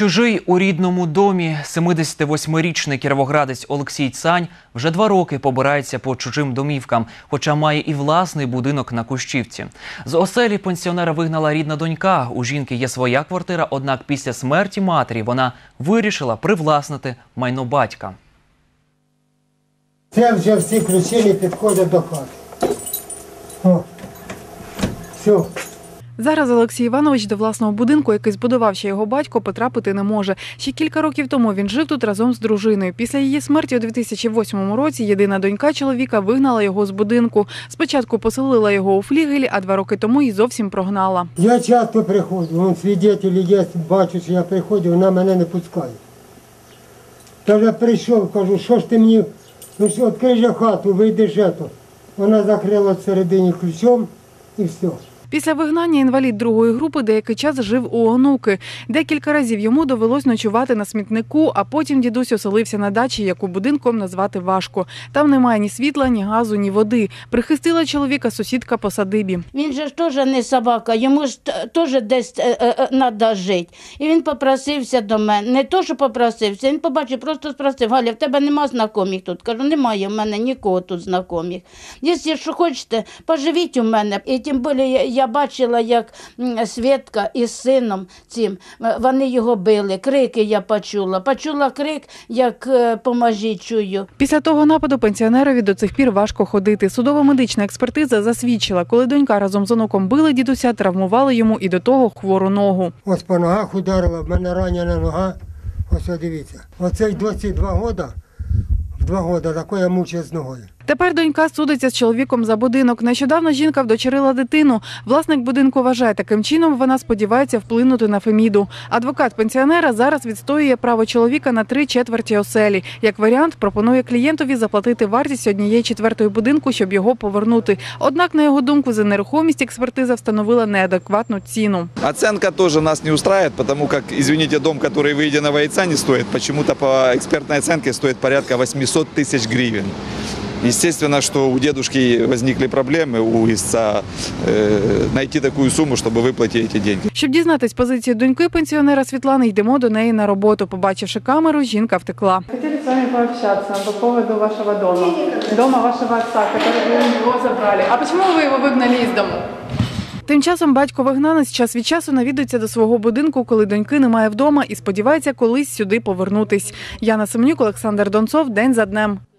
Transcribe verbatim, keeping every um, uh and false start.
Чужий у рідному домі. семидесятивосьмирічний кіровоградець Олексій Цань вже два роки побирається по чужим домівкам, хоча має і власний будинок на Кущівці. З оселі пенсіонера вигнала рідна донька. У жінки є своя квартира, однак після смерті матері вона вирішила привласнити майно батька. Це вже всі ключі не підходять до хати. О, все. Зараз Олексій Іванович до власного будинку, який збудував ще його батько, потрапити не може. Ще кілька років тому він жив тут разом з дружиною. Після її смерті у дві тисячі восьмому році єдина донька чоловіка вигнала його з будинку. Спочатку поселила його у флігелі, а два роки тому й зовсім прогнала. Я часто приходжу, вон свідетелі є, бачу, що я приходжу, вона мене не пускає. Тож я прийшов, кажу, що ж ти мені, ну що, відкрий же хату, вийди жето. Вона закрила всередині ключом і все. Після вигнання інвалід другої групи деякий час жив у онуки. Декілька разів йому довелось ночувати на смітнику, а потім дідусь оселився на дачі, яку будинком назвати важко. Там немає ні світла, ні газу, ні води. Прихистила чоловіка сусідка по садибі. Він же ж теж не собака, йому ж теж десь треба жити. І він попросився до мене. Не то, що попросився, він побачив, просто спросив: Галя, в тебе нема знайомих тут? Кажу, немає в мене нікого тут знайомих. Якщо що хочете, поживіть у мене. І тим більше я Я бачила, як Свєтка із сином цим, вони його били, крики я почула. Почула крик, як «поможіть» чую. Після того нападу пенсіонерові до цих пір важко ходити. Судово-медична експертиза засвідчила, коли донька разом з онуком били дідуся, травмували йому і до того хвору ногу. Ось по ногах ударила, в мене ранена нога. Ось дивіться. Оце двадцять два роки, в два роки тако я мучаю з ногою. Тепер донька судиться з чоловіком за будинок. Нещодавно жінка вдочерила дитину. Власник будинку вважає, таким чином вона сподівається вплинути на Феміду. Адвокат пенсіонера зараз відстоює право чоловіка на три четверті оселі. Як варіант, пропонує клієнтові заплатити вартість однієї четвертої будинку, щоб його повернути. Однак, на його думку, за нерухомість експертиза встановила неадекватну ціну. Оценка теж нас не устраивает, потому как, извините, дом, который выеденного яйца не стоит, почему-то по экспертной оценке стоит порядка восемьсот тысяч гривен. Естественно, что у дедушки возникли проблемы у истца э, найти такую сумму, чтобы выплатить эти деньги. Щоб дізнатись позицію доньки пенсіонера Світлани, йдемо до неї на роботу. Побачивши камеру, жінка втекла. Хотели с вами пообщаться по поводу вашего дома. Дома вашего отца, который вы у него забрали. А почему вы его выгнали из дому? Тим часом батько-вигнанець час від часу навідується до свого будинку, коли доньки немає вдома, і сподівається колись сюди повернутись. Яна Семенюк, Олександр Донцов. День за днем.